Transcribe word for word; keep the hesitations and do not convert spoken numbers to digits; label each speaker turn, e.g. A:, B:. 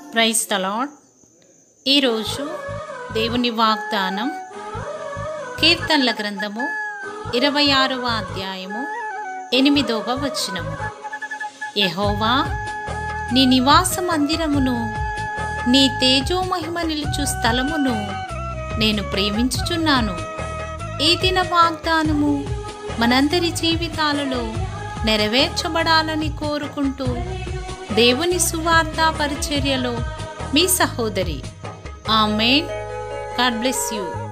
A: Praise the lord. ఈరోజు దేవుని వాగ్దానం కీర్తనల గ్రంథము ఇరవై ఆరవ అధ్యాయము ఎనిమిదవ వచనము. యెహోవా, నీ నివాస మందిరమును, నీ తేజోమహిమ నిలుచు స్థలమును నేను ప్రేమించుచున్నాను. ఈ దిన వాగ్దానము మనందరి జీవితాలలో నెరవేర్చబడాలని కోరుకుంటూ దేవుని సువార్త పరిచర్యలో మీ సహోదరి. ఆమేన్. God bless you.